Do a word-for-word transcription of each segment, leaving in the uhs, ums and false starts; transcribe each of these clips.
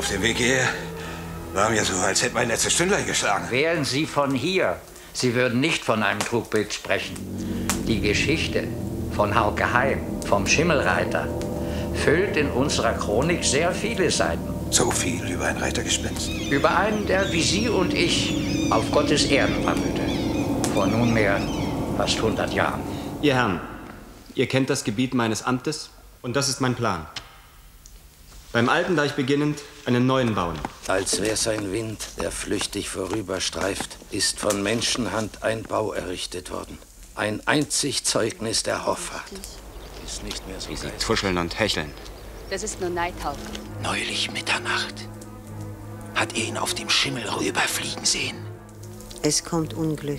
Auf dem Weg hierher war mir so, als hätte mein letztes Stündlein geschlagen. Wählen Sie von hier. Sie würden nicht von einem Trugbild sprechen. Die Geschichte von Hauke Heim, vom Schimmelreiter, füllt in unserer Chronik sehr viele Seiten. So viel über ein Reitergespenst. Über einen, der wie Sie und ich auf Gottes Erden wandelte. Vor nunmehr fast hundert Jahren. Ihr Herren, ihr kennt das Gebiet meines Amtes und das ist mein Plan. Beim alten Deich beginnend einen neuen bauen. Als wär's ein Wind, der flüchtig vorüberstreift, ist von Menschenhand ein Bau errichtet worden. Ein einzig Zeugnis der Hoffart. Ist nicht mehr so Wie sie geistig. tuscheln und hecheln. Das ist nur Neid, Hauke. Neulich Mitternacht hat er ihn auf dem Schimmel rüberfliegen sehen. Es kommt Unglück.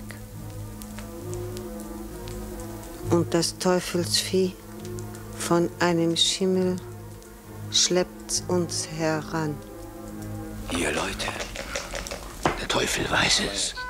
Und das Teufelsvieh von einem Schimmel schleppt uns heran. Ihr Leute, der Teufel weiß es.